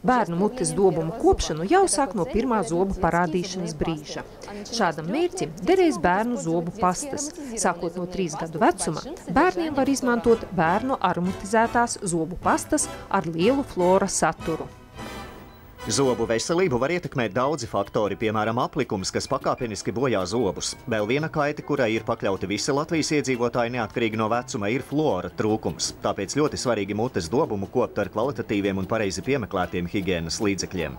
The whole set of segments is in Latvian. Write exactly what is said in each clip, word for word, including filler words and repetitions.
Bērnu mutes dobumu kopšanu jau sāk no pirmā zoba parādīšanas brīža. Šādam mērķim derēs bērnu zobu pastas. Sākot no trīs gadu vecuma, bērniem var izmantot bērnu aromatizētās zobu pastas ar lielu flora saturu. Zobu veselību var ietekmēt daudzi faktori, piemēram, aplikums, kas pakāpeniski bojā zobus. Vēl viena kaite, kurai ir pakļauti visi Latvijas iedzīvotāji neatkarīgi no vecuma, ir fluora trūkums. Tāpēc ļoti svarīgi mutes dobumu kopt ar kvalitatīviem un pareizi piemeklētiem higienas līdzekļiem.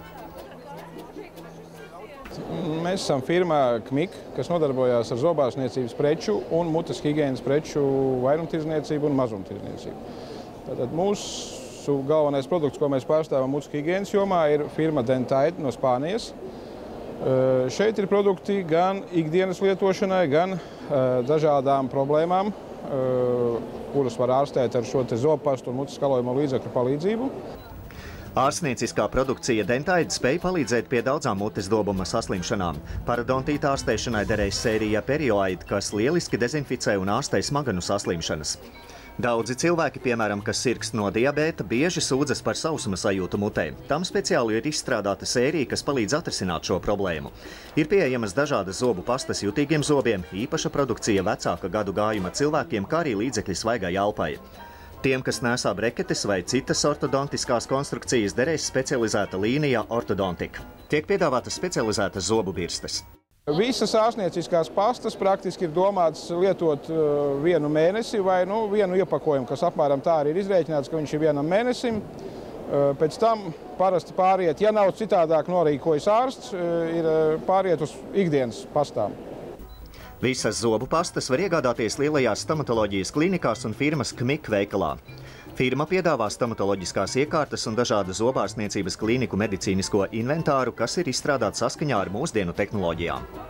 Mēs esam firmā Kmik, kas nodarbojās ar zobārstniecības preču un mutes higienas preču vairumtirdzniecību un mazumtirdzniecību. Tātad mūsu galvenais produkts, ko mēs pārstāvam mutes higienas jomā, ir firma Dentaid no Spānijas. Šeit ir produkti gan ikdienas lietošanai, gan dažādām problēmām, kuras var ārstēt ar šo te zobpastu un mutes skalojamo līdzekļu palīdzību. Ārstnieciskā produkcija Dentaid spēj palīdzēt pie daudzām mutes dobuma saslimšanām. Parodontīta ārstēšanai derēs sērija Perioid, kas lieliski dezinficē un ārstē smaganu saslimšanas. Daudzi cilvēki, piemēram, kas sirgst no diabēta, bieži sūdzas par sausuma sajūtu mutē. Tam speciāli ir izstrādāta sērija, kas palīdz atrisināt šo problēmu. Ir pieejamas dažādas zobu pastas jutīgiem zobiem, īpaša produkcija vecāka gadu gājuma cilvēkiem, kā arī līdzekļi svaigai elpai. Tiem, kas nesā breketes vai citas ortodontiskās konstrukcijas, derēs specializēta līnija Ortodontika. Tiek piedāvātas specializētas zobu birstes. Visas ārstnieciskās pastas praktiski ir domātas lietot vienu mēnesi vai nu, vienu iepakojumu, kas apmēram tā arī ir izrēķināts, ka viņš ir vienam mēnesim. Pēc tam parasti pāriet, ja nav citādāk norīkojas ārsts, ir pāriet uz ikdienas pastām. Visas zobu pastas var iegādāties lielajās stomatoloģijas klinikās un firmas Kmik veikalā. Firma piedāvā stomatoloģiskās iekārtas un dažādu zobārstniecības kliniku medicīnisko inventāru, kas ir izstrādāts saskaņā ar mūsdienu tehnoloģijām.